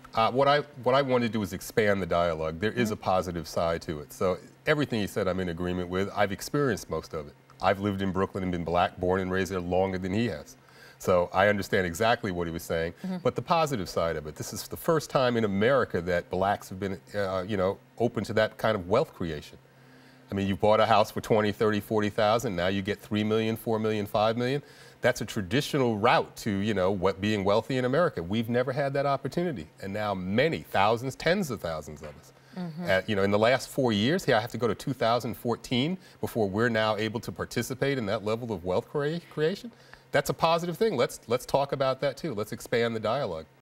What I wanted to do is expand the dialogue. There is a positive side to it. So everything he said, I'm in agreement with. I've experienced most of it. I've lived in Brooklyn and been black, born and raised there longer than he has. So I understand exactly what he was saying. But the positive side of it, this is the first time in America that blacks have been, open to that kind of wealth creation. I mean, you bought a house for 20, 30, 40,000. Now you get 3 million, 4 million, 5 million. That's a traditional route to, being wealthy in America. We've never had that opportunity. And now many, thousands, tens of thousands of us. In the last 4 years, I have to go to 2014 before we're now able to participate in that level of wealth creation. That's a positive thing. Let's talk about that too. Let's expand the dialogue.